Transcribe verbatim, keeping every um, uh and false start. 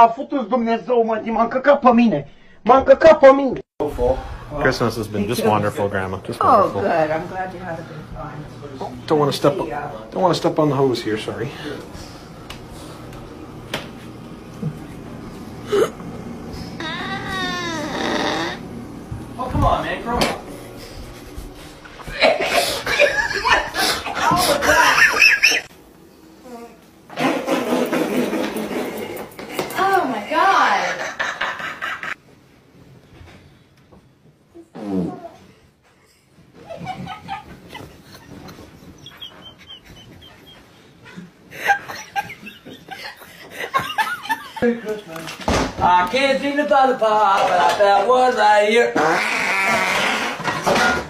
a făcut Dumnezeu, mă, m-a încăcat pe mine. M-a încăcat pe mine. Christmas has been just wonderful, Grandma. Just Oh, wonderful. good. I'm glad you had a good time. Don't want to step. Don't want to step on the hose here. Sorry. Oh, come on, man, grow up. Oh my God. I can't seem to find the pop, but I found one right here.